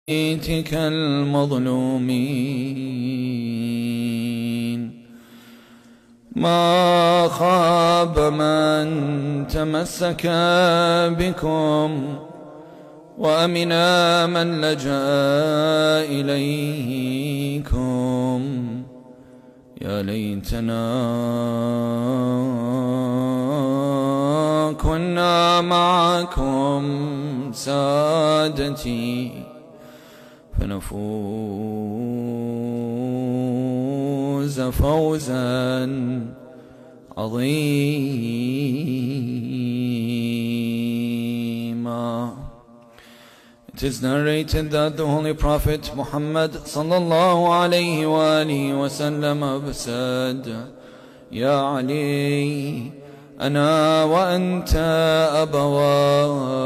بيتك المظلومين ما خاب من تمسك بكم وأمنا من لجأ إليكم يا ليتنا كنا معكم سادتي فنفوز فوزا عظيما. It is narrated that the Holy Prophet Muhammad sallallahu alayhi wa alihi wa sallam said, Ya Ali, أنا وأنت أبوا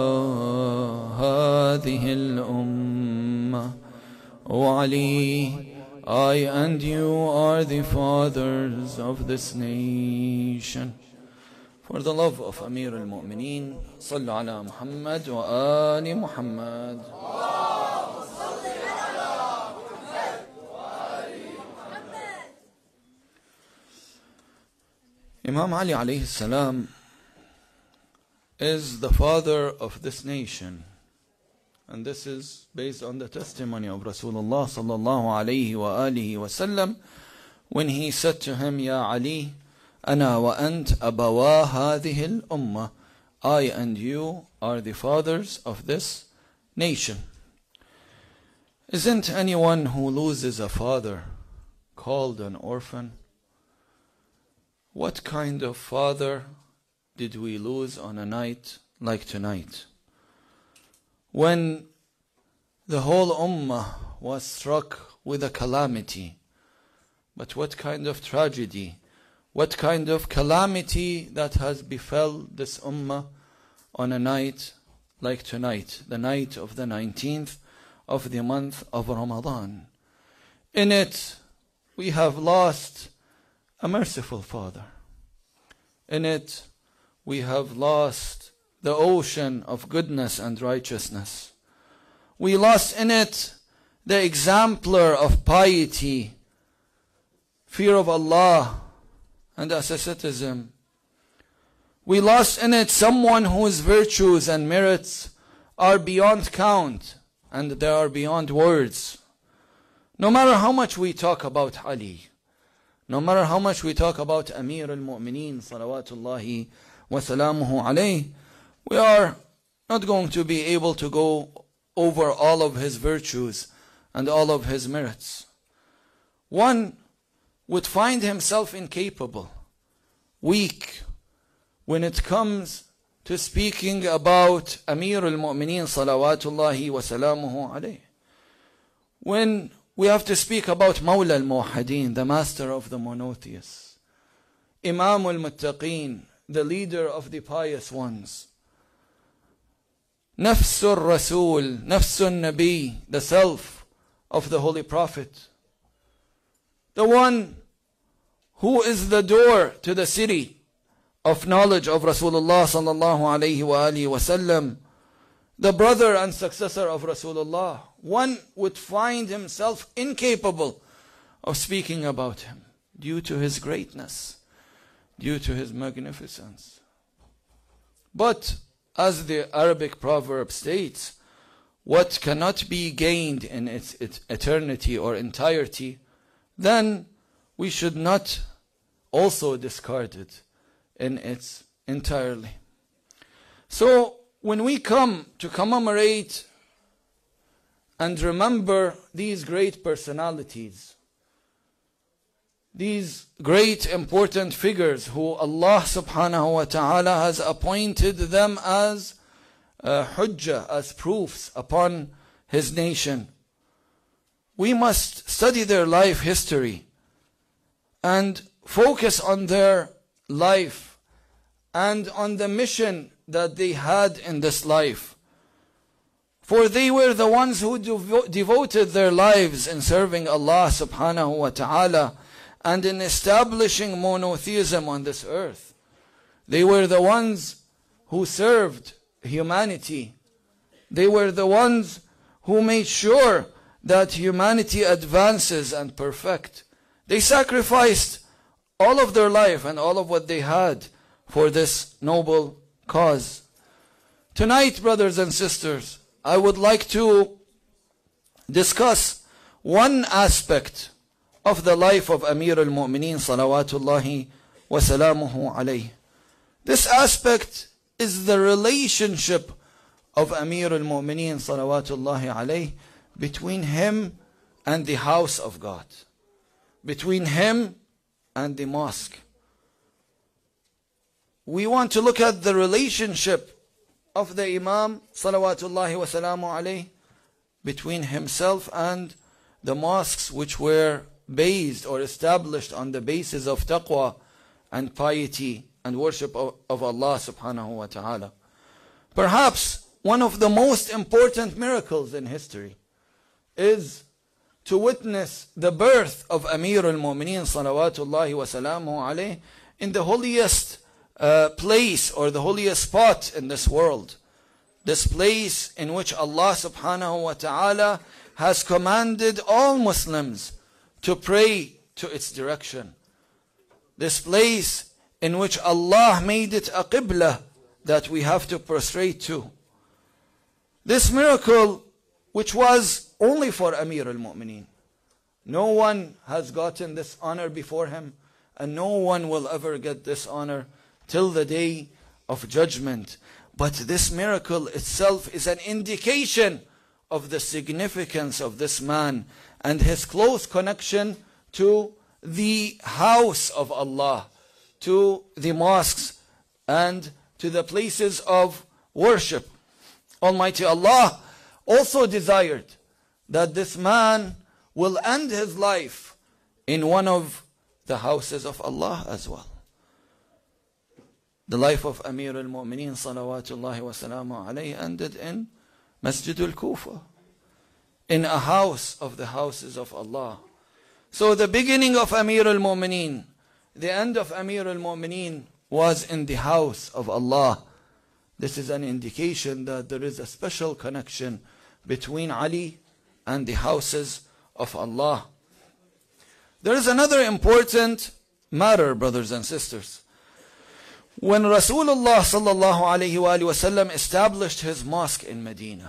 هذه الأمة. O Ali, I and you are the fathers of this nation. For the love of Amir al-Mu'mineen, صلوا على محمد وآل محمد. Imam Ali alayhi salam is the father of this nation. And this is based on the testimony of Rasulullah sallallahu alayhi wa alihi wa sallam when he said to him, Ya Ali, أنا وأنت أبوا هذه الأمة. I and you are the fathers of this nation. Isn't anyone who loses a father called an orphan? What kind of father did we lose on a night like tonight? When the whole ummah was struck with a calamity. But what kind of tragedy, what kind of calamity that has befell this ummah on a night like tonight, the night of the 19th of the month of Ramadan. In it, we have lost a merciful father. In it, we have lost the ocean of goodness and righteousness. We lost in it the exemplar of piety, fear of Allah, and asceticism. We lost in it someone whose virtues and merits are beyond count, and they are beyond words. No matter how much we talk about Ali, no matter how much we talk about Amir al-Mu'mineen, salawatullahi wa salamuhu alayh, we are not going to be able to go over all of his virtues and all of his merits. One would find himself incapable, weak, when it comes to speaking about Amir al-Mu'mineen, salawatullahi wa salamuhu alayh. When we have to speak about Mawla al-Muwahhideen, the master of the monotheists, Imam al-Muttaqeen, the leader of the pious ones, Nafs al-Rasul, Nafs al-Nabi, the self of the Holy Prophet, the one who is the door to the city of knowledge of Rasulullah sallallahu alayhi wa alihi wa sallam, the brother and successor of Rasulullah. One would find himself incapable of speaking about him due to his greatness, due to his magnificence. But as the Arabic proverb states, what cannot be gained in its eternity or entirety, then we should not also discard it in its entirely. So when we come to commemorate and remember these great personalities, these great important figures who Allah subhanahu wa ta'ala has appointed them as hujjah, as proofs upon His nation, we must study their life history and focus on their life and on the mission that they had in this life. For they were the ones who devoted their lives in serving Allah subhanahu wa ta'ala and in establishing monotheism on this earth. They were the ones who served humanity. They were the ones who made sure that humanity advances and perfect. They sacrificed all of their life and all of what they had for this noble cause. Tonight, brothers and sisters, I would like to discuss one aspect of the life of Amir al-Mu'mineen salawatullahi wa salamuhu alayh. This aspect is the relationship of Amir al-Mu'mineen salawatullahi alayh between him and the house of God, between him and the mosque. We want to look at the relationship of the Imam salawatullahi wa salamu alayh between himself and the mosques which were based or established on the basis of taqwa and piety and worship of Allah subhanahu wa ta'ala. Perhaps one of the most important miracles in history is to witness the birth of Amir al-Mu'mineen salawatullahi wa salamu alayh in the holiest place or the holiest spot in this world. This place in which Allah subhanahu wa ta'ala has commanded all Muslims to pray to its direction. This place in which Allah made it a qibla that we have to prostrate to. This miracle which was only for Amir al-Mu'mineen. No one has gotten this honor before him, and no one will ever get this honor till the day of judgment. But this miracle itself is an indication of the significance of this man and his close connection to the house of Allah, to the mosques and to the places of worship. Almighty Allah also desired that this man will end his life in one of the houses of Allah as well. The life of Amir al-Mu'mineen salawatullahi wa salamu alayhi ended in Masjid al-Kufa, in a house of the houses of Allah. So the beginning of Amir al-Mu'mineen, the end of Amir al-Mu'mineen was in the house of Allah. This is an indication that there is a special connection between Ali and the houses of Allah. There is another important matter, brothers and sisters. When Rasulullah sallallahu alayhi wa sallam established his mosque in Medina,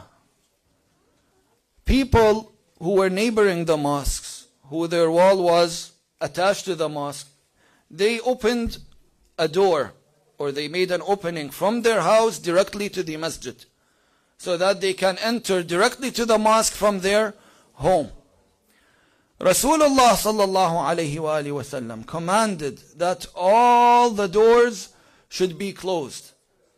people who were neighboring the mosques, who their wall was attached to the mosque, they opened a door, or they made an opening from their house directly to the masjid, so that they can enter directly to the mosque from their home. Rasulullah sallallahu alayhi wa sallam commanded that all the doors should be closed.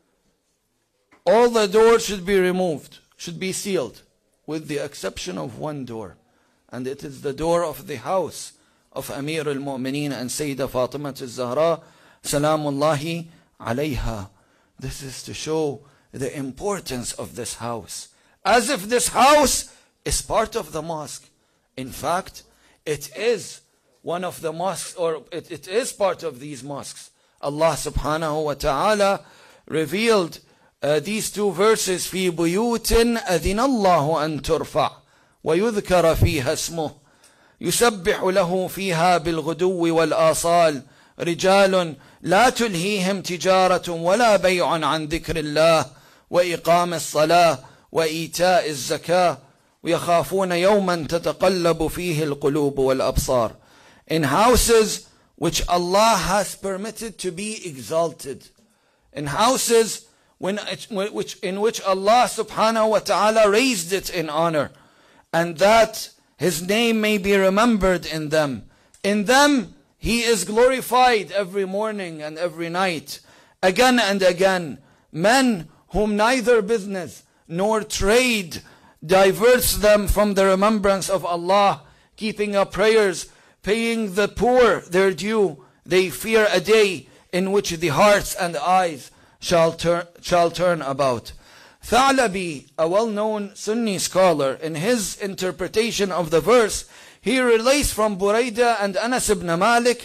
All the doors should be removed, should be sealed, with the exception of one door. And it is the door of the house of Amir al-Mu'mineen and Sayyidah Fatima al-Zahra, salamullahi alayha. This is to show the importance of this house, as if this house is part of the mosque. In fact, it is one of the mosques, or it is part of these mosques. Allah subhanahu wa ta'ala revealed these two verses, في بيوت أذن الله أن ترفع ويذكر فيها اسمه يسبح له فيها بالغدو والآصال رجال لا تلهيهم تجارة ولا بيع عن ذكر الله وإقام الصلاة وإيتاء الزكاة ويخافون يوما تتقلب فيه القلوب والأبصار. In houses which Allah has permitted to be exalted, in houses in which Allah subhanahu wa ta'ala raised it in honor, and that His name may be remembered in them. In them He is glorified every morning and every night, again and again. Men whom neither business nor trade diverts them from the remembrance of Allah, keeping up prayers, paying the poor their due. They fear a day in which the hearts and eyes shall turn about. Tha'labi, a well-known Sunni scholar, in his interpretation of the verse, he relates from Buraidah and Anas ibn Malik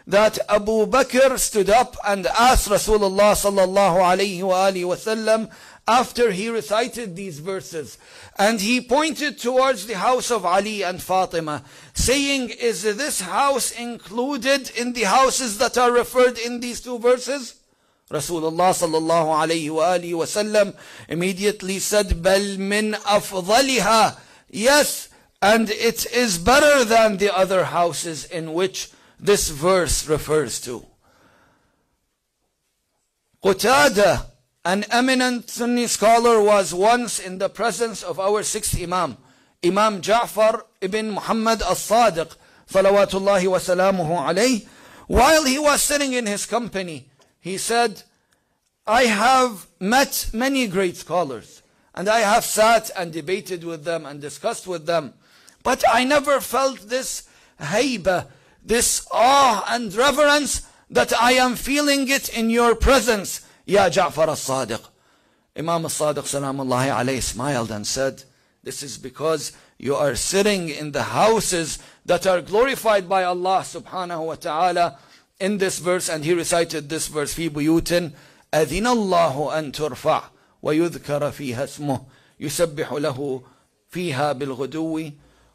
that Abu Bakr stood up and asked Rasulullah sallallahu alayhi wa sallam after he recited these verses. And he pointed towards the house of Ali and Fatima, saying, is this house included in the houses that are referred in these two verses? Rasulullah sallallahu alayhi wa sallam immediately said, bal min afdaliha. Yes, and it is better than the other houses in which this verse refers to. Qatada, an eminent Sunni scholar, was once in the presence of our sixth Imam, Imam Ja'far ibn Muhammad al-Sadiq, salawatullahi wa salamuhu alayh. While he was sitting in his company, he said, I have met many great scholars, and I have sat and debated with them and discussed with them, but I never felt this hayba, this awe and reverence that I am feeling it in your presence, Ya Ja'far al-Sadiq. Imam al-Sadiq salamullahi alayhi smiled and said, this is because you are sitting in the houses that are glorified by Allah subhanahu wa ta'ala in this verse. And he recited this verse, في بيوت أذن الله أن ترفع ويذكر فيها اسمه يسبح له فيها بالغدو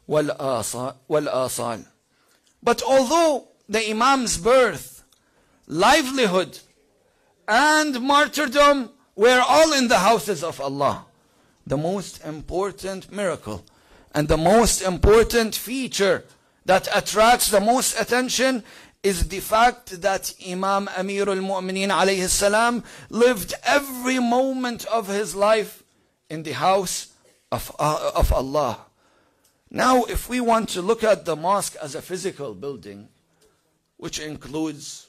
والآصال. But although the Imam's birth, livelihood, and martyrdom were all in the houses of Allah, the most important miracle and the most important feature that attracts the most attention is the fact that Imam Amir al-Mu'mineen alayhi salam lived every moment of his life in the house of Allah. Now, if we want to look at the mosque as a physical building, which includes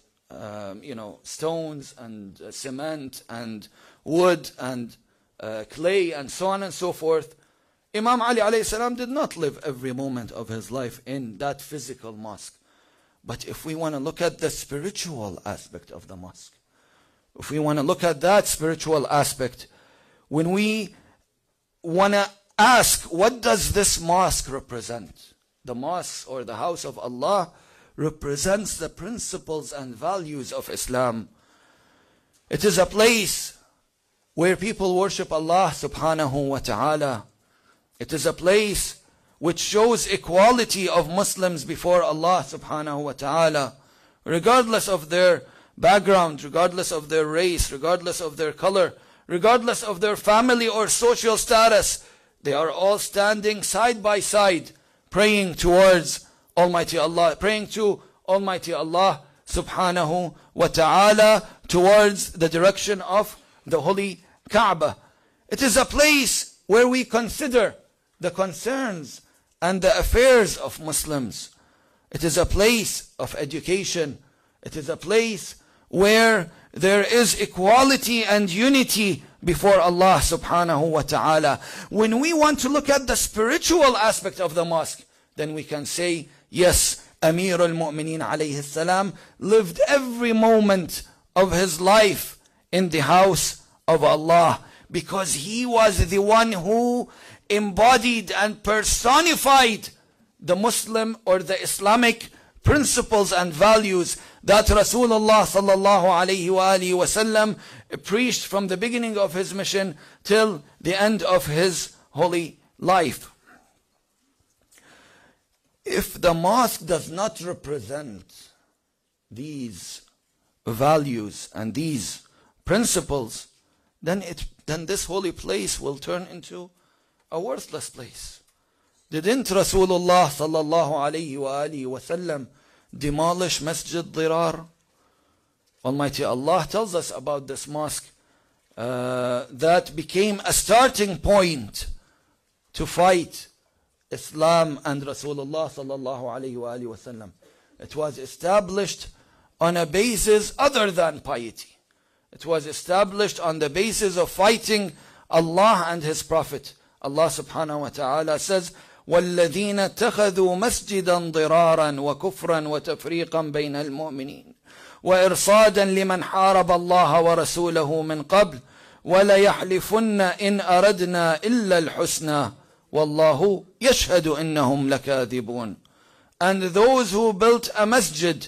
stones and cement and wood and clay and so on and so forth, Imam Ali alayhi salam did not live every moment of his life in that physical mosque. But if we want to look at the spiritual aspect of the mosque, if we want to look at that spiritual aspect, when we want to ask, what does this mosque represent? The mosque or the house of Allah represents the principles and values of Islam. It is a place where people worship Allah subhanahu wa ta'ala. It is a place which shows equality of Muslims before Allah subhanahu wa ta'ala, regardless of their background, regardless of their race, regardless of their color, regardless of their family or social status. They are all standing side by side, praying towards Almighty Allah, praying to Almighty Allah subhanahu wa ta'ala towards the direction of the holy Kaaba. It is a place where we consider the concerns and the affairs of Muslims. It is a place of education. It is a place where there is equality and unity before Allah subhanahu wa ta'ala. When we want to look at the spiritual aspect of the mosque, then we can say, yes, Amir al-Mu'mineen alayhi salam lived every moment of his life in the house of Allah, because he was the one who embodied and personified the Muslim or the Islamic principles and values that Rasulullah sallallahu alayhi wa sallam preached from the beginning of his mission till the end of his holy life. If the mosque does not represent these values and these principles, then this holy place will turn into a worthless place. Didn't Rasulullah sallallahu alayhi wa sallam demolish Masjid Dirar? Almighty Allah tells us about this mosque that became a starting point to fight Islam and Rasulullah sallallahu alayhi wa sallam. It was established on a basis other than piety. It was established on the basis of fighting Allah and His Prophet. Allah subhanahu wa ta'ala says, وَالَّذِينَ اتَّخَذُوا مَسْجِدًا ضِرَارًا وَكُفْرًا وَتَفْرِيقًا بَيْنَ الْمُؤْمِنِينَ وَإِرْصَادًا لِمَنْ حَارَبَ اللَّهَ وَرَسُولَهُ مِنْ قَبْلِ وَلَيَحْلِفُنَّ إِنْ أَرَدْنَا إِلَّا الْحُسْنَى وَاللَّهُ يَشْهَدُ إِنَّهُمْ لَكَاذِبُونَ. And those who built a masjid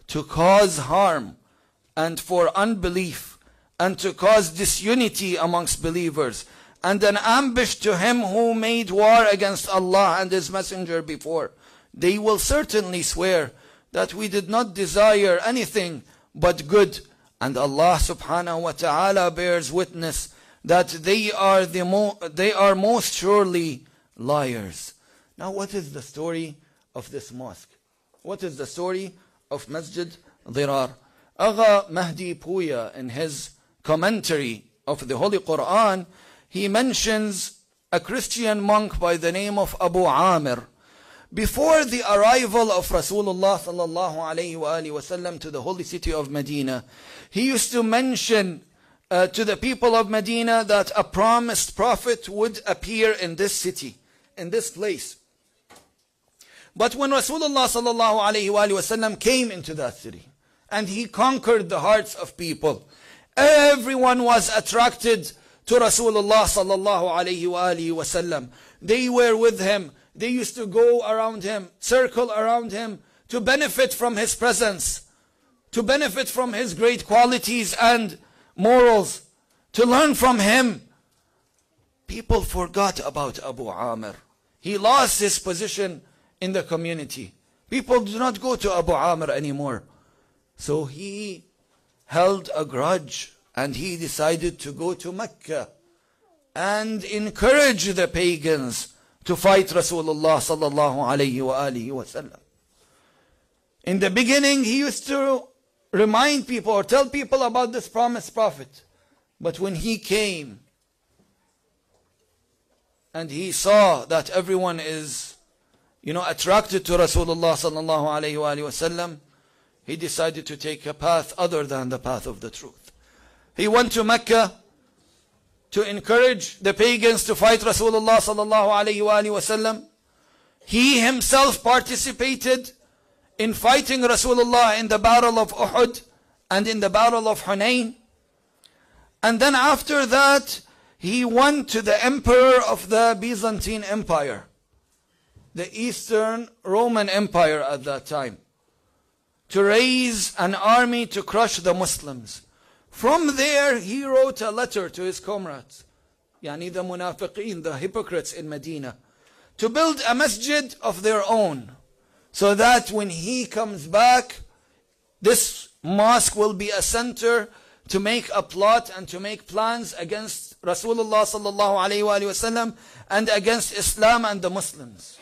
to cause harm and for unbelief and to cause disunity amongst believers, and an ambush to him who made war against Allah and His Messenger before, they will certainly swear that we did not desire anything but good, and Allah subhanahu wa ta'ala bears witness that they are most surely liars. Now what is the story of this mosque? What is the story of Masjid Dirar? Agha Mahdi Puya, in his commentary of the Holy Quran, he mentions a Christian monk by the name of Abu Amir. Before the arrival of Rasulullah sallallahu alayhi wa alihi wasallam to the holy city of Medina, he used to mention to the people of Medina that a promised prophet would appear in this city, in this place. But when Rasulullah sallallahu alayhi wa alihi wasallam came into that city and he conquered the hearts of people, everyone was attracted to Rasulullah sallallahu alayhi wa alihi wasallam. They were with him. They used to go around him, circle around him, to benefit from his presence, to benefit from his great qualities and morals, to learn from him. People forgot about Abu Amir. He lost his position in the community. People do not go to Abu Amir anymore. So he held a grudge and he decided to go to Mecca and encourage the pagans to fight Rasulullah sallallahu alayhi wa alihi wasallam. In the beginning, he used to remind people or tell people about this promised prophet. But when he came and he saw that everyone is, attracted to Rasulullah sallallahu alayhi wa alihi wasallam, he decided to take a path other than the path of the truth. He went to Mecca to encourage the pagans to fight Rasulullah sallallahu alayhi wa alihi wasallam. He himself participated in fighting Rasulullah in the battle of Uhud and in the battle of Hunayn. And then after that, he went to the emperor of the Byzantine Empire, the Eastern Roman Empire at that time, to raise an army to crush the Muslims. From there, he wrote a letter to his comrades, the munafiqeen, the hypocrites in Medina, to build a masjid of their own, so that when he comes back, this mosque will be a center to make a plot and to make plans against Rasulullah sallallahu alayhi wa sallam and against Islam and the Muslims.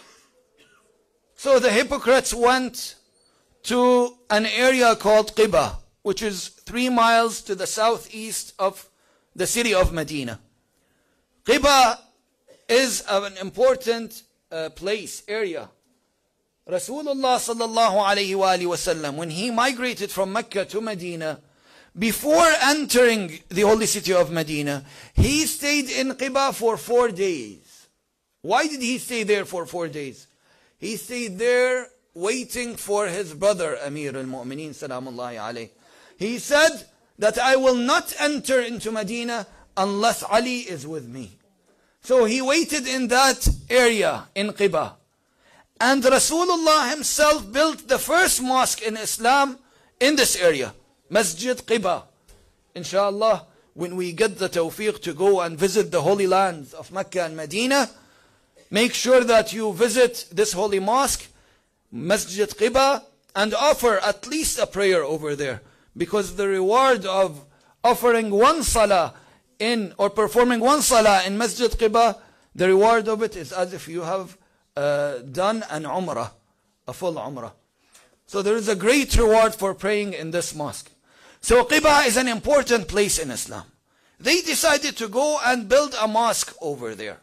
So the hypocrites went to an area called Qiba, which is 3 miles to the southeast of the city of Medina. Qiba is an important area. Rasulullah sallallahu alayhi wa sallam, when he migrated from Mecca to Medina, before entering the holy city of Medina, he stayed in Qiba for 4 days. Why did he stay there for 4 days? He stayed there waiting for his brother, Amir al-Mu'mineen, salamullahi alayhi. He said that I will not enter into Medina unless Ali is with me. So he waited in that area in Qiba. And Rasulullah himself built the first mosque in Islam in this area, Masjid Qiba. Inshallah, when we get the tawfiq to go and visit the holy lands of Mecca and Medina, make sure that you visit this holy mosque, Masjid Qiba, and offer at least a prayer over there. Because the reward of offering one salah or performing one salah in Masjid Qiba, the reward of it is as if you have done an umrah, a full umrah. So there is a great reward for praying in this mosque. So Qiba is an important place in Islam. They decided to go and build a mosque over there.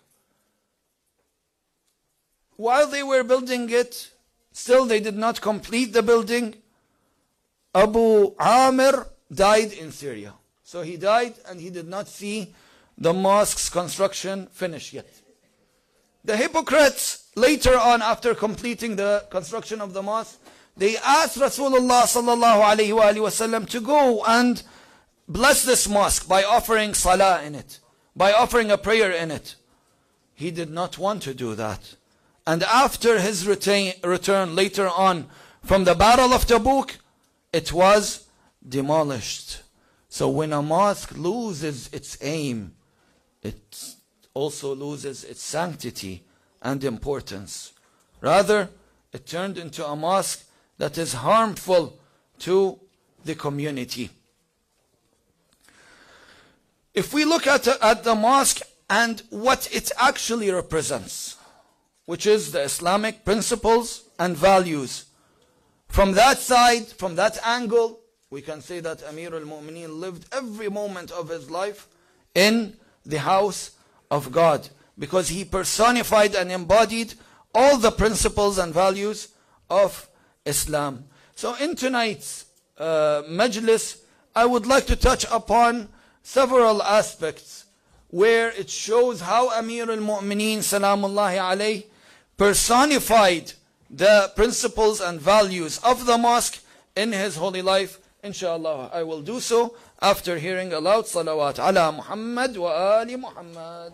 While they were building it, still they did not complete the building. Abu Amir died in Syria. So he died and he did not see the mosque's construction finished yet. The hypocrites, later on, after completing the construction of the mosque, they asked Rasulullah sallallahu alayhi wa sallam to go and bless this mosque by offering salah in it, by offering a prayer in it. He did not want to do that. And after his return later on from the battle of Tabuk, it was demolished. So when a mosque loses its aim, it also loses its sanctity and importance. Rather, it turned into a mosque that is harmful to the community. If we look at the mosque and what it actually represents, which is the Islamic principles and values, from that side, from that angle, we can say that Amir al-Mu'mineen lived every moment of his life in the house of God, because he personified and embodied all the principles and values of Islam. So in tonight's majlis, I would like to touch upon several aspects where it shows how Amir al-Mu'mineen Salamullahi alayhi personified the principles and values of the mosque in his holy life. Inshallah, I will do so after hearing aloud salawat ala Muhammad wa ali Muhammad.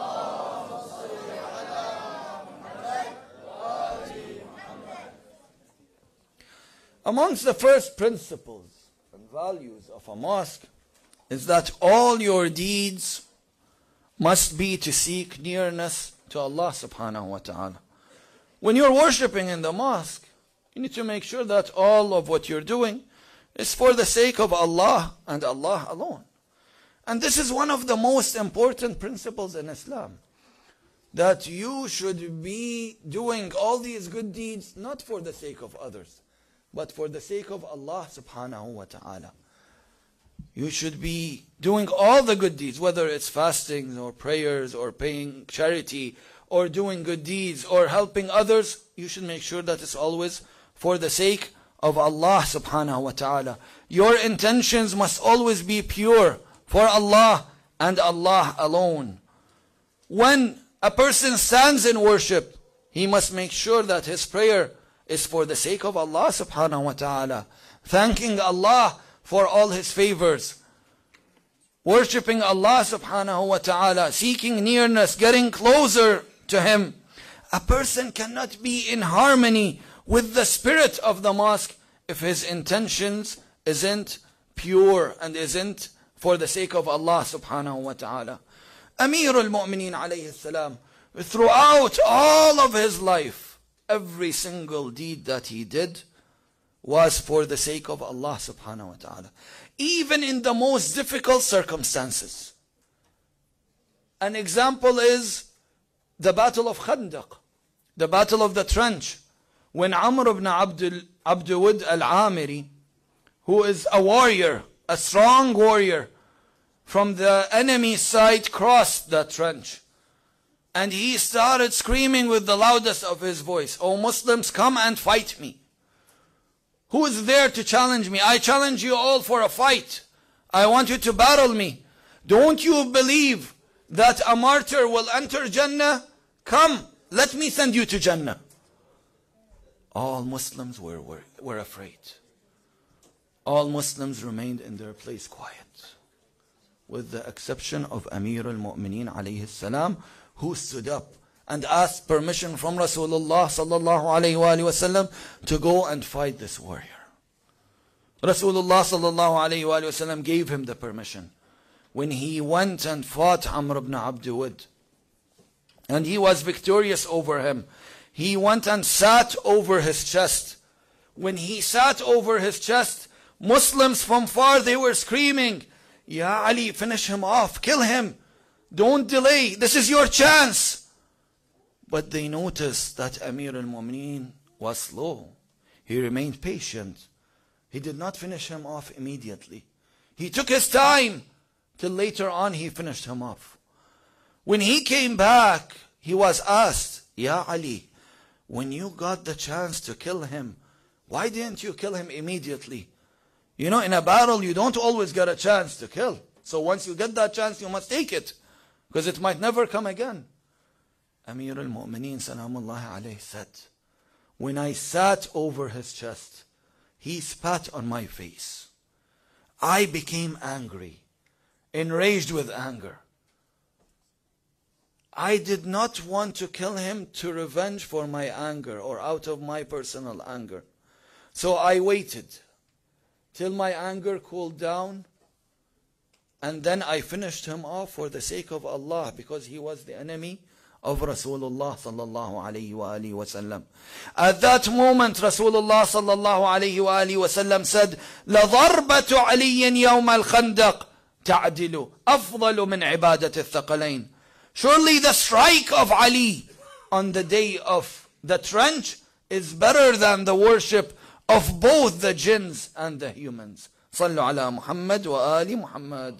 Amongst the first principles and values of a mosque is that all your deeds must be to seek nearness to Allah subhanahu wa ta'ala. When you're worshipping in the mosque, you need to make sure that all of what you're doing is for the sake of Allah and Allah alone. And this is one of the most important principles in Islam, that you should be doing all these good deeds not for the sake of others, but for the sake of Allah subhanahu wa ta'ala. You should be doing all the good deeds, whether it's fasting or prayers or paying charity or doing good deeds or helping others. You should make sure that it's always for the sake of Allah subhanahu wa ta'ala. Your intentions must always be pure for Allah and Allah alone. When a person stands in worship, he must make sure that his prayer is for the sake of Allah subhanahu wa ta'ala, thanking Allah for all His favors, worshipping Allah subhanahu wa ta'ala, seeking nearness, getting closer to Him. A person cannot be in harmony with the spirit of the mosque if his intentions isn't pure and isn't for the sake of Allah subhanahu wa ta'ala. Amir al-Mu'mineen alayhi salam, throughout all of his life, every single deed that he did was for the sake of Allah subhanahu wa ta'ala. Even in the most difficult circumstances. An example is the Battle of Khandaq, the Battle of the Trench, when Amr ibn Abdul al-Amiri, who is a warrior, a strong warrior, from the enemy's side crossed the trench. And he started screaming with the loudest of his voice, "O Muslims, come and fight me. Who is there to challenge me? I challenge you all for a fight. I want you to battle me. Don't you believe that a martyr will enter Jannah? Come, let me send you to Jannah." All Muslims were afraid. All Muslims remained in their place quiet, with the exception of Amir al-Mu'mineen alayhi salam, who stood up and asked permission from Rasulullah sallallahu alayhi wa sallam to go and fight this warrior. Rasulullah sallallahu alayhi wa sallam gave him the permission. When he went and fought Amr ibn Abdul Wud, and he was victorious over him, he went and sat over his chest. When he sat over his chest, Muslims from far, they were screaming, "Ya Ali, finish him off, kill him. Don't delay, this is your chance." But they noticed that Amir al-Mu'mineen was slow. He remained patient. He did not finish him off immediately. He took his time till later on he finished him off. When he came back, he was asked, "Ya Ali, when you got the chance to kill him, why didn't you kill him immediately?" You know, in a battle, you don't always get a chance to kill. So once you get that chance, you must take it, because it might never come again. Amir al-Mu'mineen Salamullahi alayhi said, "When I sat over his chest, he spat on my face. I became angry, enraged with anger. I did not want to kill him to revenge for my anger or out of my personal anger. So I waited. till my anger cooled down. And then I finished him off for the sake of Allah, because he was the enemy of Rasulullah sallallahu alayhi wa alihi wa sallam. At that moment, Rasulullah sallallahu alayhi wa alihi wa sallam said, لَضَرْبَةُ عَلِيٍّ يَوْمَ الْخَنْدَقِ تَعْدِلُ أَفْضَلُ مِنْ عِبَادَةِ الثَّقَلَيْنِ. Surely the strike of Ali on the day of the trench is better than the worship of both the jinns and the humans. صلوا على محمد وآل محمد.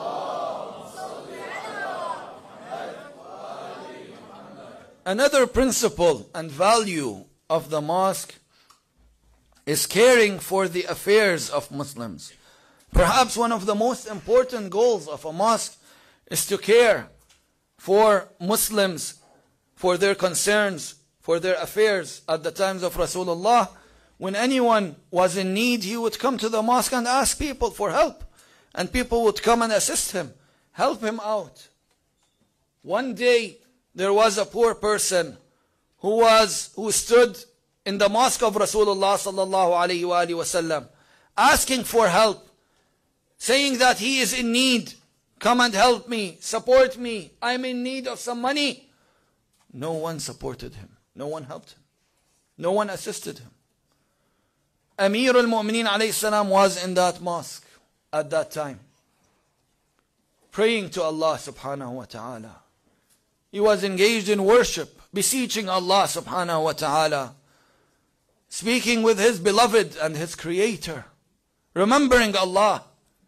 Another principle and value of the mosque is caring for the affairs of Muslims. Perhaps one of the most important goals of a mosque is to care for Muslims, for their concerns, for their affairs. At the times of Rasulullah, when anyone was in need, he would come to the mosque and ask people for help. And people would come and assist him, help him out. One day, there was a poor person who stood in the mosque of Rasulullah sallallahu alayhi wa sallam, asking for help, saying that he is in need. Come and help me, support me. I'm in need of some money. No one supported him. No one helped him. No one assisted him. Amir al-Mu'mineen alayhi salam was in that mosque at that time, praying to Allah subhanahu wa ta'ala. He was engaged in worship, beseeching Allah subhanahu wa ta'ala, speaking with his beloved and his creator, remembering Allah.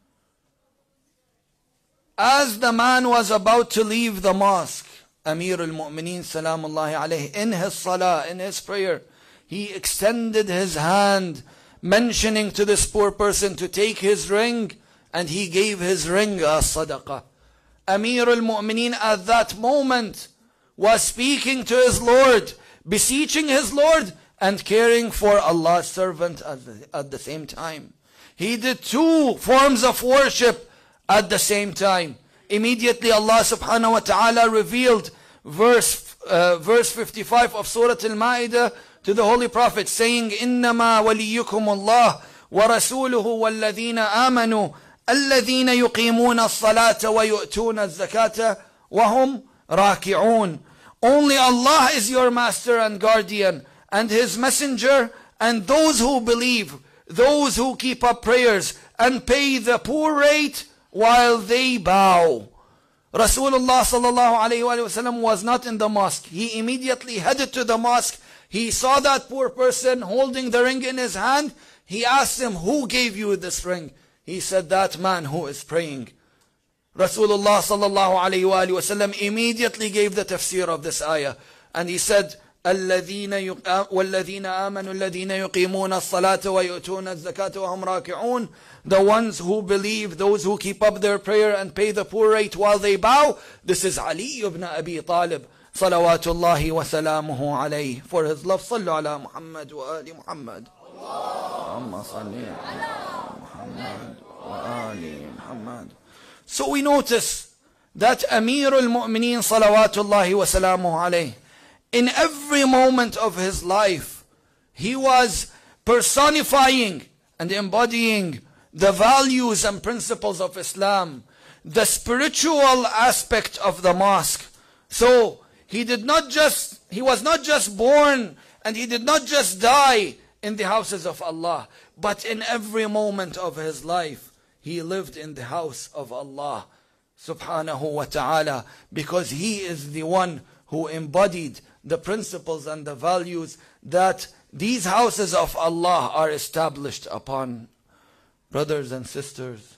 As the man was about to leave the mosque, Amir al-Mu'mineen salamullahi alayhi, in his salah, in his prayer, he extended his hand, mentioning to this poor person to take his ring, and he gave his ring as sadaqah. Amir al-Mu'mineen at that moment was speaking to his Lord, beseeching his Lord, and caring for Allah's servant at the same time. He did two forms of worship at the same time. Immediately Allah subhanahu wa ta'ala revealed verse 55 of Surah Al-Ma'idah to the Holy Prophet, saying, إِنَّمَا وَلِيُّكُمُ اللَّهُ وَرَسُولُهُ وَالَّذِينَ آمَنُوا الَّذِينَ يُقِيمُونَ الصَّلَاةَ وَيُؤْتُونَ الزَّكَاةَ وَهُمْ رَاكِعُونَ. Only Allah is your master and guardian, and His messenger, and those who believe, those who keep up prayers and pay the poor rate while they bow. Rasulullah sallallahu alayhi wa sallam was not in the mosque. He immediately headed to the mosque. He saw that poor person holding the ring in his hand. He asked him, who gave you this ring? He said, that man who is praying. Rasulullah sallallahu alayhi wa sallam immediately gave the tafsir of this ayah. And he said, وَالَّذِينَ آمَنُوا الَّذِينَ يُقِيمُونَ الصَّلَاةَ وَيُؤْتُونَ الزَّكَاةَ وَهُمْ رَاكِعُونَ. The ones who believe, those who keep up their prayer and pay the poor rate while they bow. This is Ali ibn Abi Talib, salawatullahi wa salamuhu alayhi. For his love, sallu ala Muhammad wa ali Muhammad. Allahumma salli ala Muhammad wa ali Muhammad. So we notice that Amir al-Mu'mineen salawatullahi wa salamuhu alayhi, in every moment of his life, he was personifying and embodying the values and principles of Islam, the spiritual aspect of the mosque. So he was not just born, and he did not just die in the houses of Allah, but in every moment of his life, he lived in the house of Allah subhanahu wa ta'ala, because he is the one who embodied the principles and the values that these houses of Allah are established upon. Brothers and sisters,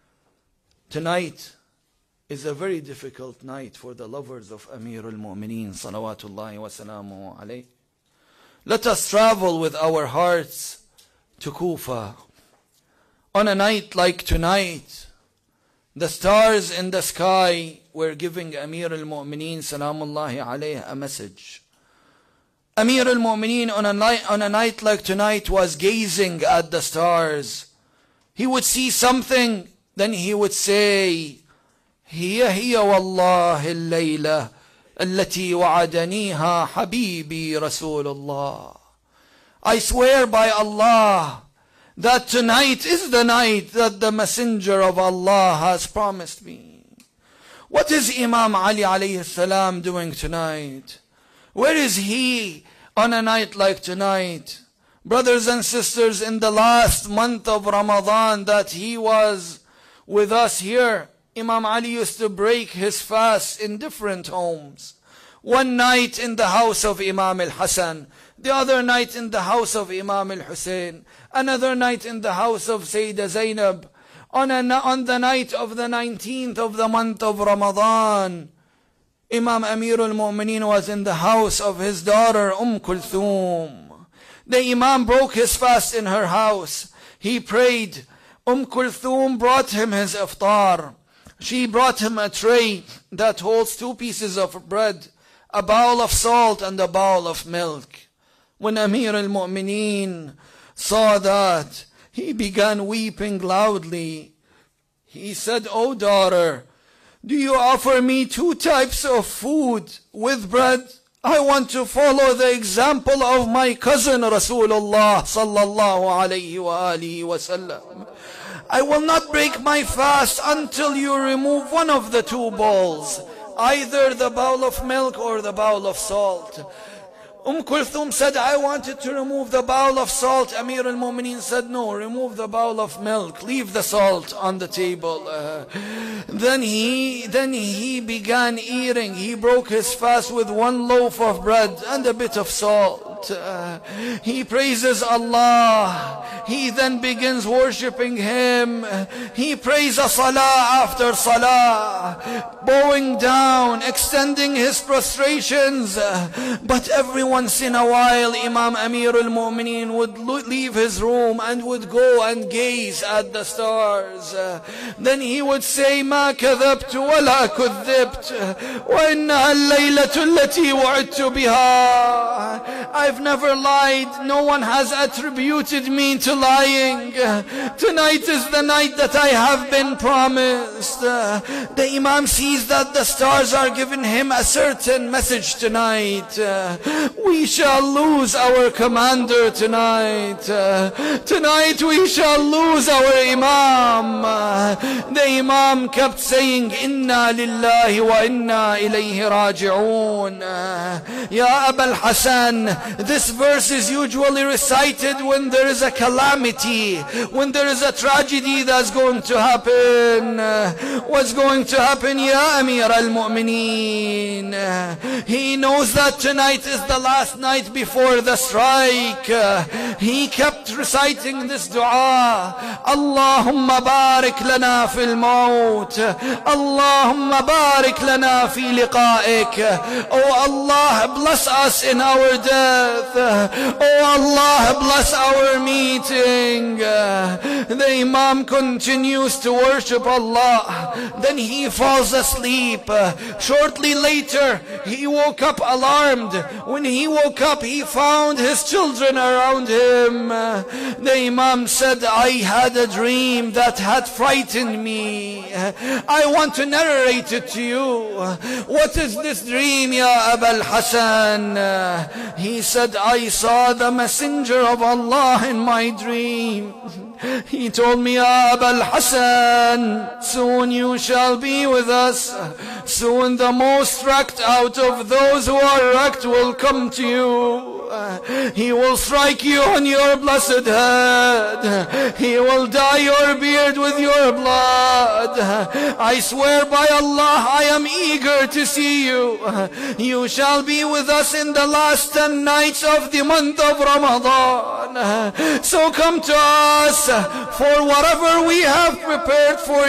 tonight is a very difficult night for the lovers of Amir al-Mu'mineen salawatullahi wa salamuhu alayhi. Let us travel with our hearts to Kufa. On a night like tonight, the stars in the sky were giving Amir al-Mu'mineen salamullahi alayhi a message. Amir al-Mu'mineen on a night like tonight was gazing at the stars. He would see something, then he would say, هي والله الليلة التي وعدنيها حبيبي رسول الله. I swear by Allah that tonight is the night that the Messenger of Allah has promised me. What is Imam Ali alayhi salam doing tonight? Where is he on a night like tonight? Brothers and sisters, in the last month of Ramadan that he was with us here, Imam Ali used to break his fast in different homes. One night in the house of Imam al-Hasan, the other night in the house of Imam al-Hussein, another night in the house of Sayyidah Zainab. On the night of the 19th of the month of Ramadan, Imam Amir al-Mu'mineen was in the house of his daughter Kulthum. The Imam broke his fast in her house. He prayed. Kulthum brought him his iftar. She brought him a tray that holds 2 pieces of bread, a bowl of salt and a bowl of milk. When Amir al-Mu'mineen saw that, he began weeping loudly. He said, "O daughter, do you offer me 2 types of food with bread? I want to follow the example of my cousin Rasulullah sallallahu alayhi wa alihi wa sallam. I will not break my fast until you remove one of the 2 bowls, either the bowl of milk or the bowl of salt." Kulthum said, "I wanted to remove the bowl of salt." Amir al-Mu'mineen said, "No, remove the bowl of milk. Leave the salt on the table." Then he began eating. He broke his fast with 1 loaf of bread and a bit of salt. He praises Allah. He then begins worshipping Him. He prays a salah after salah, bowing down, extending his prostrations. But everyone once in a while, Imam Amir al-Mu'mineen would leave his room and would go and gaze at the stars. Then he would say, "ما كذبت ولا كذبت وإنها الليلة التي وعدت بها." I've never lied. No one has attributed me to lying. Tonight is the night that I have been promised. The Imam sees that the stars are giving him a certain message tonight. We shall lose our commander tonight. Tonight we shall lose our Imam. The Imam kept saying, "Inna lillahi wa inna ilayhi raji'un." Ya Aba al-Hasan, this verse is usually recited when there is a calamity, when there is a tragedy that's going to happen. What's going to happen, Ya Amir al-Mu'mineen? He knows that tonight is the last night before the strike. He kept reciting this dua, "Allahumma barik lana fil maut, Allahumma barik lana fi liqa'ik." Oh Allah, bless us in our death. Oh Allah, bless our meeting. The Imam continues to worship Allah. Then he falls asleep. Shortly later, he woke up alarmed. When he woke up, he found his children around him. The Imam said, "I had a dream that had frightened me. I want to narrate it to you." "What is this dream, Ya Aba al-Hasan?" He said, "I saw the Messenger of Allah in my dream. He told me, 'Ya Aba al-Hasan, soon you shall be with us. Soon the most wrecked out of those who are wrecked will come to you. He will strike you on your blessed head. He will dye your beard with your blood. I swear by Allah, I am eager to see you. You shall be with us in the last 10 nights of the month of Ramadan. So come to us, for whatever we have prepared for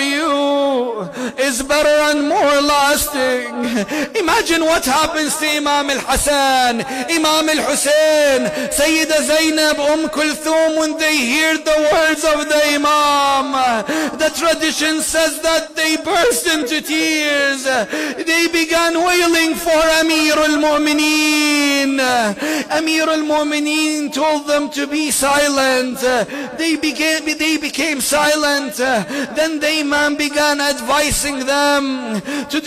you is better and more lasting." Imagine what happens to Imam al-Hasan, Imam al-Hussein, Sayyidah Zainab, Kulthum, when they hear the words of the Imam. The tradition says that they burst into tears. They began wailing for Amir al-Mu'mineen. Amir al-Mu'mineen told them to be silent. They became silent. Then the Imam began advising them to do good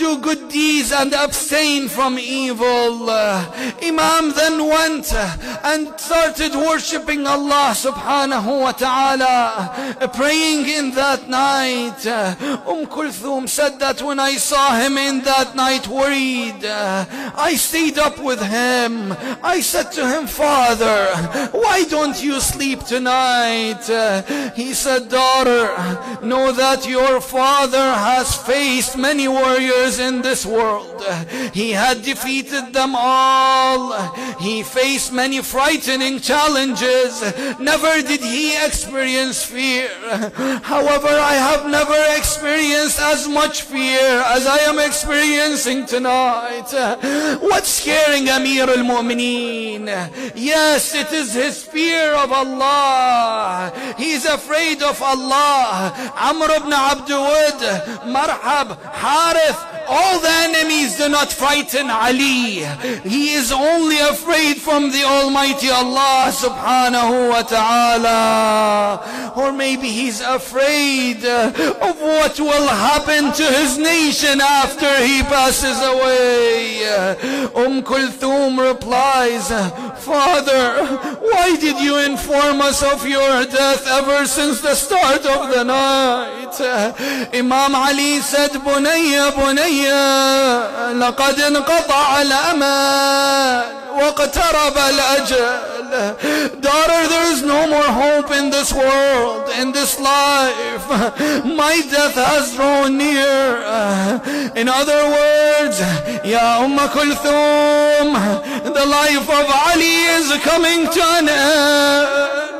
deeds and abstain from evil. Imam then went and started worshipping Allah subhanahu wa ta'ala, praying in that night. Kulthum said that when I saw him in that night worried, I stayed up with him. I said to him, Father, why don't you sleep tonight? He said, daughter, know that your father has faced many warriors in this world. He had defeated them all. He faced many frightening challenges. Never did he experience fear. However, I have never experienced as much fear as I am experiencing tonight. What's scaring Amir al-Mu'mineen? Yes, it is his fear of Allah. He is afraid of Allah. Amr ibn Abdul Marhab, Harith, all the enemies do not frighten Ali. He is only afraid from the Almighty Allah subhanahu wa ta'ala. Or maybe he's afraid of what will happen to his nation after he passes away. Kulthum replies, Father, why did you inform us of your death ever since the start of the night? Imam Ali said, Bunayya, Bunayya, laqad inqata'a al-amal waqtaraba al-ajal. Daughter, there is no more hope in this world, in this life. My death has drawn near. In other words, Ya Kulthum, the life of Ali is coming to an end.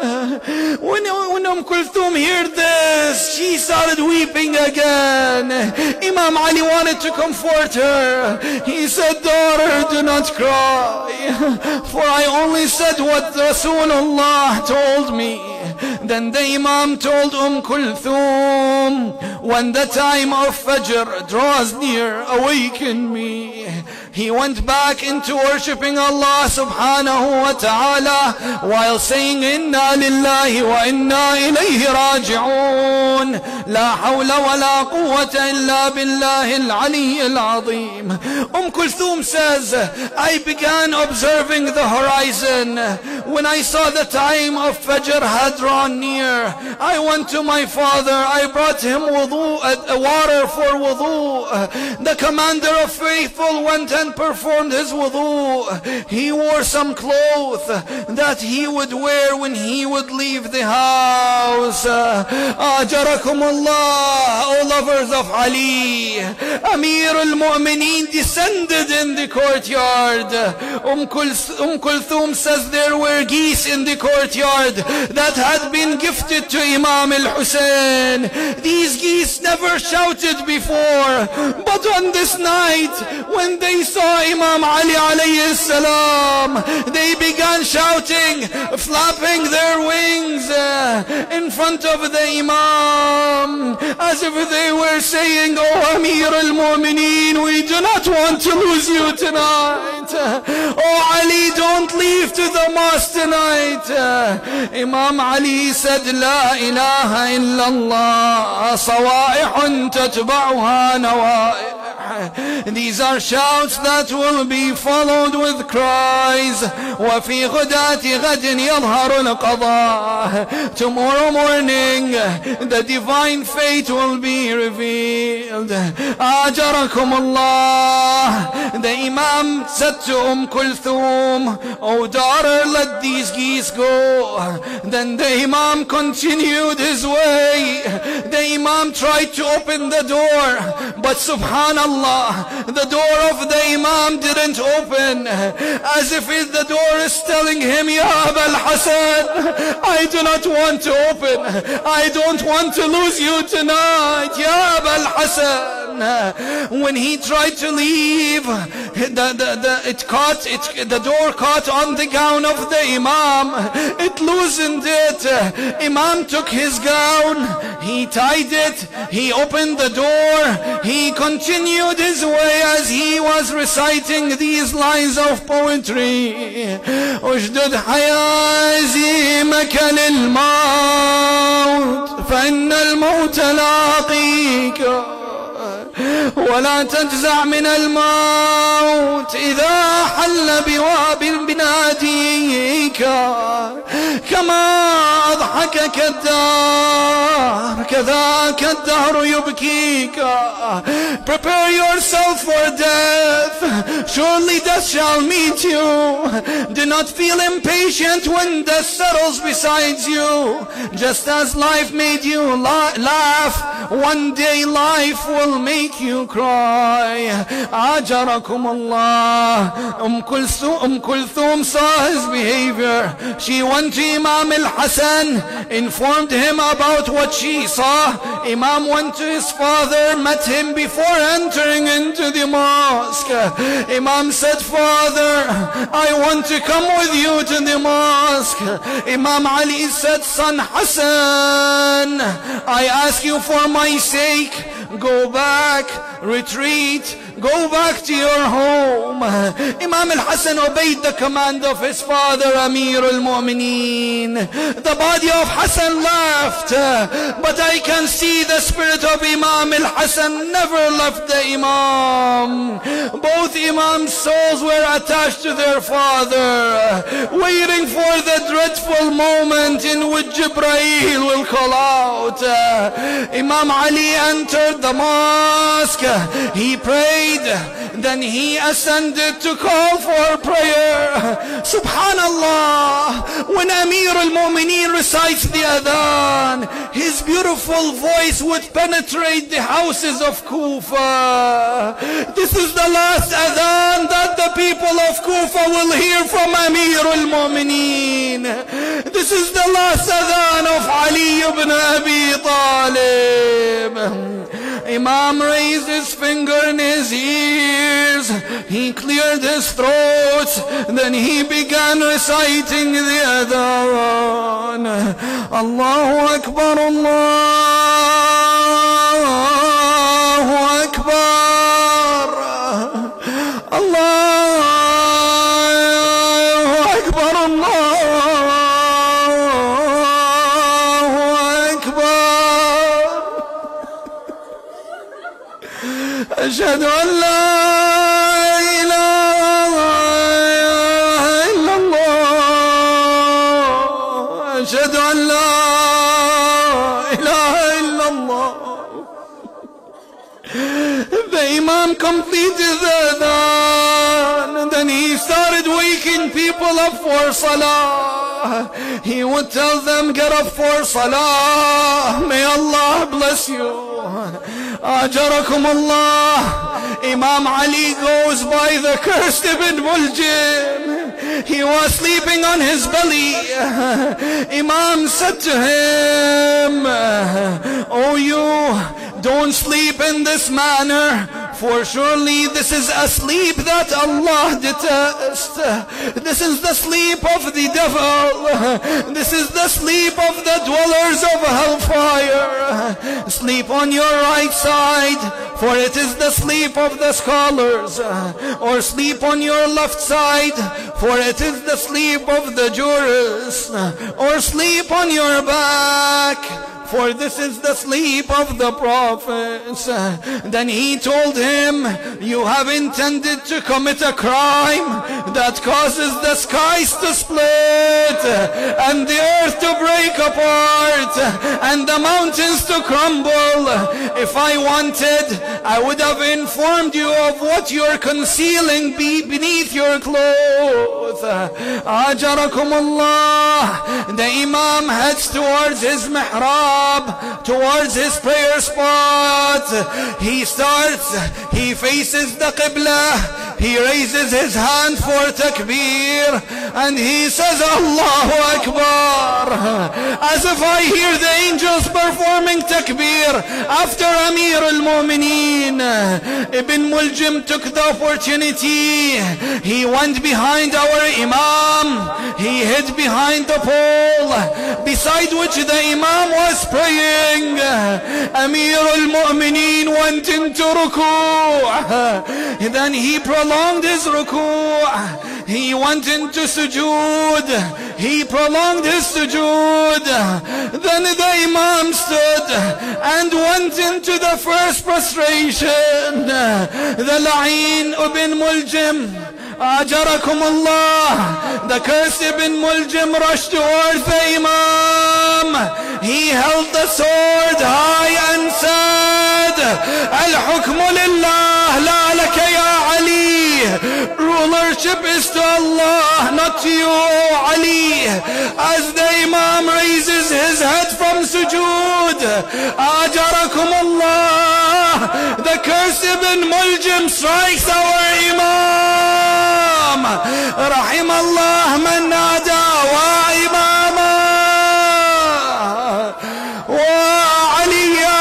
When Kulthum heard this, she started weeping again. Imam Ali wanted to comfort her. He said, daughter, do not cry, for I only said what Rasulullah told me. Then the Imam told Kulthum, when the time of Fajr draws near, awaken me. He went back into worshipping Allah subhanahu wa ta'ala while saying, Inna lillahi wa inna ilayhi raji'un. La hawla wa la quwwata illa billahi al-ali al-azim. Kulthum says, I began observing the horizon. When I saw the time of Fajr had drawn near, I went to my father. I brought him water for wudu. The commander of faithful went and performed his wudu. He wore some clothes that he would wear when he would leave the house. Ajarakumullah, O lovers of Ali. Amir al-Mu'mineen descended in the courtyard. Kulthum says there were geese in the courtyard that had been gifted to Imam al-Hussein. These geese never shouted before, but on this night, when they saw Imam Ali alayhi salam, they began shouting, flapping their wings in front of the Imam, as if they were saying, Oh Amir al-Mu'mineen, we do not want to lose you tonight. Oh Ali, don't leave to the mosque tonight. Imam Ali said, La ilaha illallah, sawa'ihun tatba'uha nawa'ih. These are shouts that will be followed with cries. وَفِي غَدَاتِ غَدٍ يَظْهَرُ الْقَضَاء. Tomorrow morning, the divine fate will be revealed. أَجَرَكُمُ اللَّهِ. The Imam said to Kulthum, Oh daughter, let these geese go. Then the Imam continued his way. The Imam tried to open the door, but subhanallah, the door of the Imam didn't open, as if the door is telling him, Ya Abul Hasan, I do not want to open. I don't want to lose you tonight, Ya Abul Hasan. When he tried to leave, the door caught on the gown of the Imam. It loosened it. Imam took his gown, he tied it, he opened the door, he continued his way as he was reciting these lines of poetry. أجدد حيازمك للموت فإن الموت لاقيك ولا تجزع من الموت إذا حل بواب بناديك. كما أضحكك الدهر كذاك الدهر يبكيك. Prepare yourself for death. Surely death shall meet you. Do not feel impatient when death settles beside you. Just as life made you laugh, one day life will make you cry. أجركم الله. Kulthum saw his behavior. She went to Imam al-Hassan, informed him about what she saw. Imam went to his father, met him before entering into the mosque. Imam said, "Father, I want to come with you to the mosque." Imam Ali said, "Son Hassan, I ask you for my sake, go back, retreat, go back to your home." Imam al-Hassan obeyed the command of his father, Amir al-Mu'mineen. The body of Hassan left, but I can see the spirit of Imam al-Hassan never left the Imam. Both Imam's souls were attached to their father, waiting for the dreadful moment in which Jibreel will call out. Imam Ali entered the mosque. He prayed, then he ascended to call for prayer. Subhanallah, when Amir al-Mu'mineen recites the adhan, his beautiful voice would penetrate the houses of Kufa. This is the last adhan that the people of Kufa will hear from Amir al-Mu'mineen. This is the last adhan of Ali ibn Abi Talib. Imam raised his finger in his ears. He cleared his throat. Then he began reciting the adhan. Allahu Akbar, Allahu Akbar, Allahu Akbar, Allahu Akbar. أشهد أن لا إله إلا الله. أشهد أن لا إله إلا الله. The Imam completed the adhan, and then he started waking people up for salah. He would tell them, "Get up for salah. May Allah bless you." Ajarakum Allah. Imam Ali goes by the cursed Ibn Muljim. He was sleeping on his belly. Imam said to him, "Oh, you, don't sleep in this manner, for surely this is a sleep that Allah detests. This is the sleep of the devil. This is the sleep of the dwellers of hellfire. Sleep on your right side, for it is the sleep of the scholars. Or sleep on your left side, for it is the sleep of the jurists. Or sleep on your back, for this is the sleep of the prophets." Then he told him, "You have intended to commit a crime that causes the skies to split and the earth to break apart and the mountains to crumble. If I wanted, I would have informed you of what you're concealing beneath your clothes." Ajarakum Allah. The Imam heads towards his mihrab, towards his prayer spot. He faces the Qibla. He raises his hand for takbir, and he says, "Allahu Akbar," as if I hear the angels performing takbir after Amir al-Mu'mineen. Ibn Muljim took the opportunity. He went behind our Imam. He hid behind the pole beside which the Imam was praying. Amir al-Mu'mineen went into ruku'. Then he prolonged his ruku'. he went into sujood. He prolonged his sujood. Then the Imam stood and went into the first prostration. The La'in ibn Muljim, Ajarakum Allah, the cursed ibn Muljim rushed towards the Imam. He held the sword high and said, Al-hukmu lillah, la laka ya Ali. Rulership is to Allah, not to you, O Ali. As the Imam raises his head from sujood, Ajarakum Allah, the cursed ibn Muljim strikes our Imam. Rahim Allah man nada wa imama wa aliya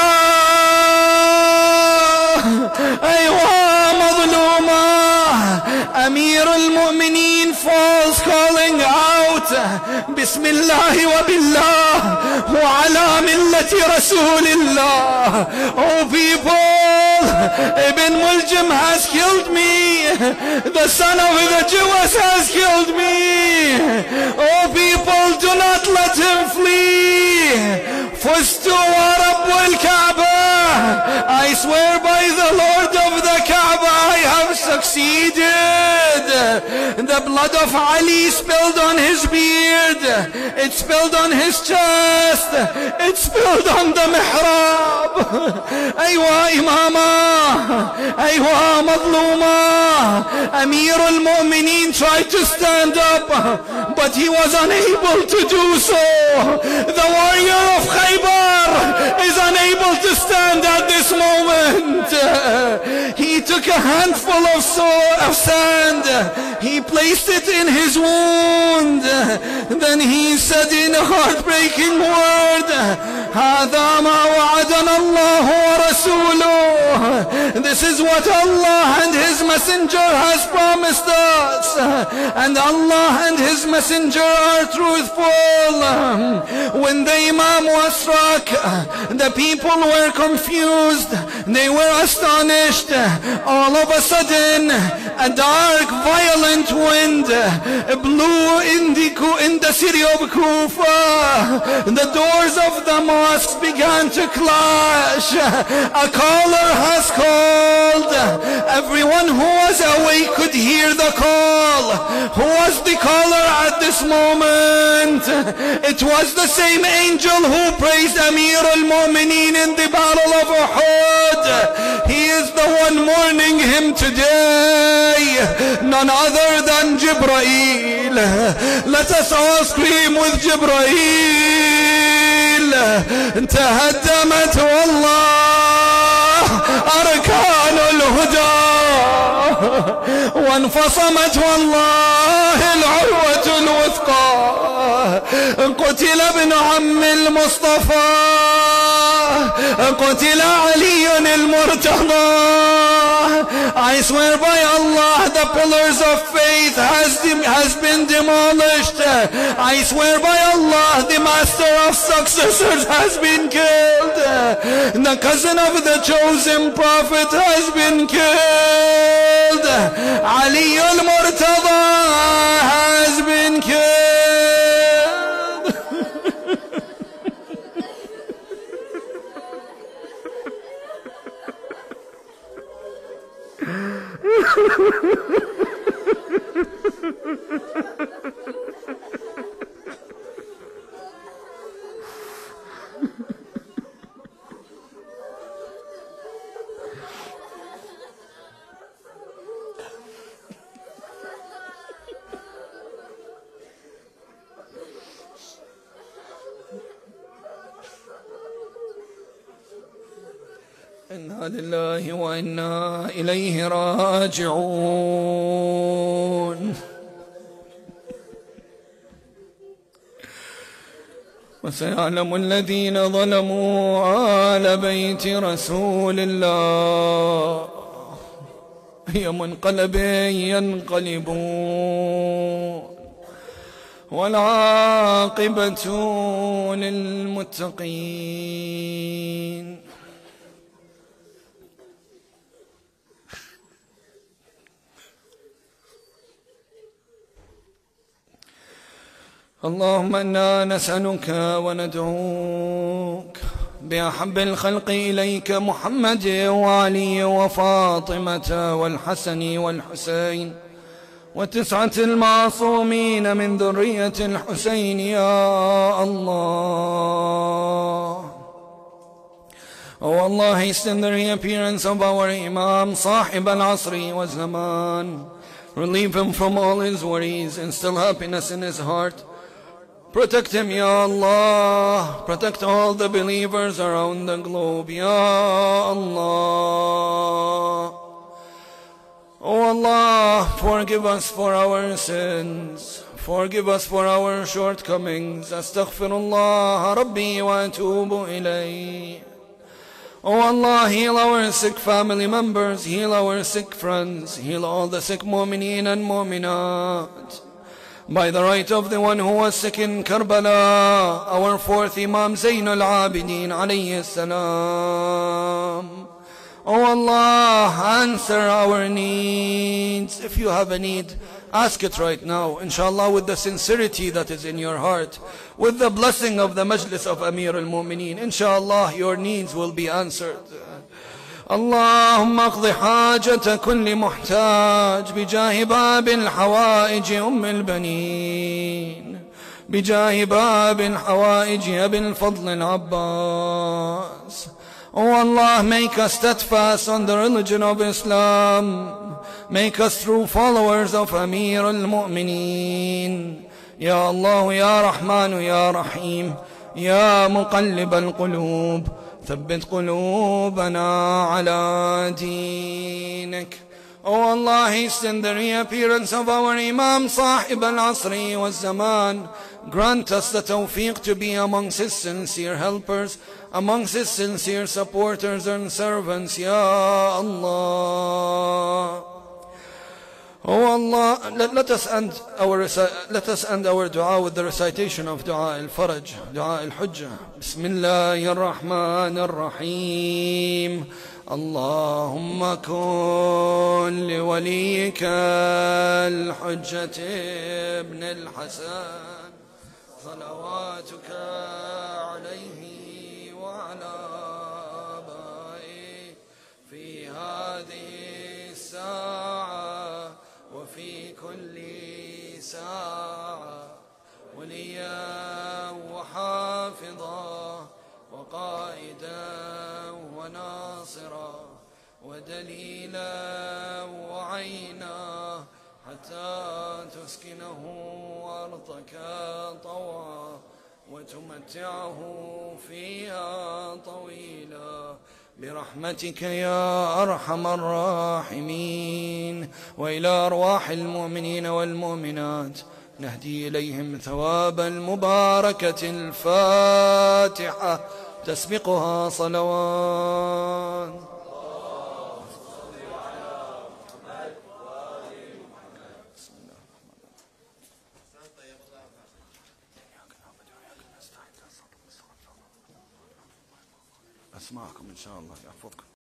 aywa madluma. Amir al-Mu'mineen falls calling out, Bismillah wa billah wa ala millati Rasulillah. Oh people, Ibn Muljim has killed me. The son of the Jewess has killed me. Oh people, do not let him flee. Fustu wa Rabbul Kaaba. I swear by the Lord of the Kaaba, I have succeeded. The blood of Ali spilled on his beard. It spilled on his chest. It spilled on the mihrab. Aywa imama. Aywa madluma. Amir al-Mu'mineen tried to stand up, but he was unable to do so. The warrior of Khaybar is unable to stand at this moment. He took a handful of sand. He placed it in his wound. Then he said in a heartbreaking word, هذا ما وعدنا الله ورسوله. This is what Allah and His Messenger has promised us. And Allah and His Messenger are truthful. When the Imam was struck, the people were confused. They were astonished. All of a sudden, a dark, violent wind blew in the city of Kufa. The doors of the mosques began to clash. A caller has called. Everyone who was awake could hear the call. Who was the caller at this moment? It was the same angel who praised Amir al-Mu'mineen in the battle of Uhud. He is the one mourning him today, none other than Jibreel. Let us all scream with Jibreel. تهدمت والله أركان الهدى وانفصمت والله العروة الوثقى. قتل ابن عم المصطفى، قتل علي المرتضى. I swear by Allah, the pillars of faith has been demolished. I swear by Allah, the master of successors has been killed. The cousin of the chosen prophet has been killed. Ali al-Murtada has been killed. إنا لله وإنا إليه راجعون. وسيعلم الذين ظلموا آل بيت رسول الله أي منقلب ينقلبون والعاقبة للمتقين. اللهم إنا نسألك وندعوك بأحب الخلق إليك محمد وعلي وفاطمة والحسن والحسين وتسعة المعصومين من ذرية الحسين يا الله. Oh Allah, hasten the reappearance of our Imam, Sahib al-Asri wa Zaman. Relieve him from all his worries, instill happiness in his heart. Protect him, Ya Allah. Protect all the believers around the globe, Ya Allah. Oh Allah, forgive us for our sins. Forgive us for our shortcomings. Astaghfirullah Rabbi wa atubu ilayh. Oh Allah, heal our sick family members, heal our sick friends, heal all the sick mu'mineen and mu'minat. By the right of the one who was sick in Karbala, our fourth Imam Zayn al-Abidin alayhi salam. Oh Allah, answer our needs. If you have a need, ask it right now, inshallah, with the sincerity that is in your heart, with the blessing of the Majlis of Amir al-Mu'mineen. Inshallah, your needs will be answered. اللهم اقض حاجة كل محتاج بجاه باب الحوائج أم البنين بجاه باب الحوائج أبي الفضل العباس. Oh Allah, make us steadfast on the religion of Islam. Make us true followers of Amir al-Mu'mineen. Ya Allah, Ya Rahman, Ya Rahim, Ya Muqallib al-Qulub, ثبت قلوبنا على دينك. Oh Allah, hasten the reappearance of our Imam Sahib al-Asri wa Zaman. Grant us the tawfiq to be amongst his sincere helpers, amongst his sincere supporters and servants, Ya Allah. Oh Allah, let us end our dua with the recitation of Dua al-Faraj, Dua al-Hujjah. Bismillahir Rahmanir Rahim. اللهم كن لوليك الحجة ابن الحسن صلواتك عليه وعلى آبائه في هذه الساعة وفي كل ساعة وليا وحافظا وقائدا وناصرا ودليلا وعينا حتى تسكنه أرضك طوعا وتمتعه فيها طويلا برحمتك يا أرحم الراحمين. وإلى أرواح المؤمنين والمؤمنات نهدي إليهم ثواب المباركة الفاتحة تسبقها صلوات. أسمعكم إن شاء الله، يحفظكم.